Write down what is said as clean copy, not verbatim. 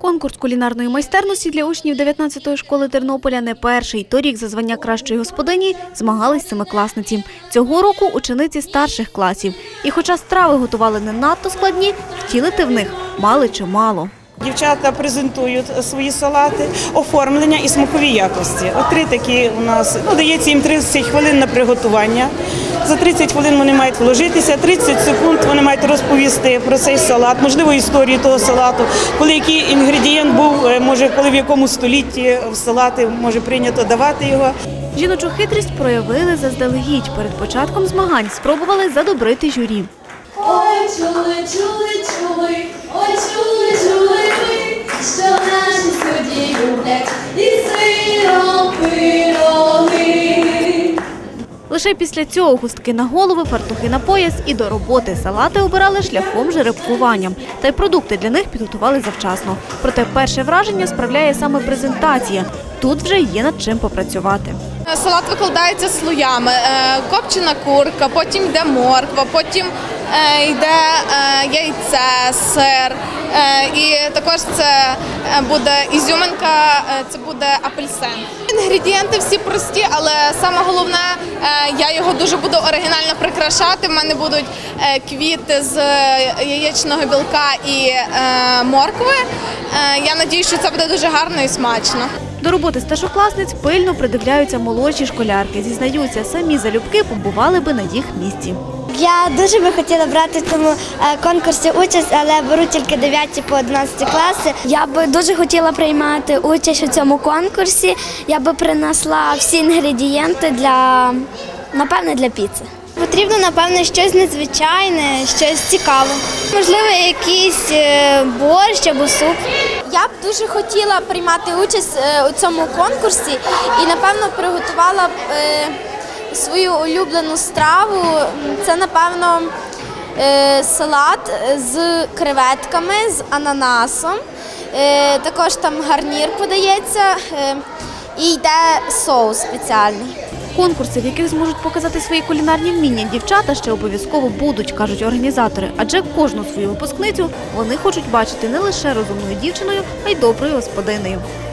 Конкурс кулінарної майстерності для учнів 19-ї школи Тернополя не перший. Торік за звання кращої господині змагались семикласниці. Цього року учениці старших класів. І хоча страви готували не надто складні, втілити в них мали чимало. Дівчата презентують свої салати, оформлення і смакові якості. От три такі у нас, дається їм 30 хвилин на приготування. За 30 хвилин вони мають вложитися, 30 секунд вони мають розповісти про цей салат, можливо, історію того салату, коли який інгредієнт був, може, коли в якому столітті в салати може прийнято давати його. Жіночу хитрість проявили заздалегідь. Перед початком змагань спробували задобрити журі. Ой, чули, чули, чули, ой, чули, чули ви, що наші судді люблять і сиром пироги. Лише після цього хустки на голови, фартухи на пояс і до роботи. Салати обирали шляхом жеребкування. Та й продукти для них підготували завчасно. Проте перше враження справляє саме презентація. Тут вже є над чим попрацювати. Салат викладається слоями. Копчена курка, потім йде морква, потім йде яйце, сир. І також це буде ізюминка, це буде апельсин. Інгредієнти всі прості, але саме головне, я його дуже буду оригінально прикрашати. У мене будуть квіти з яєчного білка і моркви. Я сподіваюся, що це буде дуже гарно і смачно. До роботи старшокласниць пильно придивляються молодші школярки. Зізнаються, самі залюбки побували би на їх місці. Я дуже би хотіла брати в цьому конкурсі участь, але беру тільки 9 по 11 класи. Я би дуже хотіла приймати участь у цьому конкурсі. Я би принесла всі інгредієнти напевне, для піци. Потрібно, напевне, щось незвичайне, щось цікаве. Можливо, якийсь борщ або суп. Я б дуже хотіла приймати участь у цьому конкурсі і, напевно, приготувала б свою улюблену страву. Це, напевно, салат з креветками, з ананасом. Також там гарнір подається і йде соус спеціальний. Конкурси, в яких зможуть показати свої кулінарні вміння дівчата, ще обов'язково будуть, кажуть організатори. Адже кожну свою випускницю вони хочуть бачити не лише розумною дівчиною, а й доброю господинею.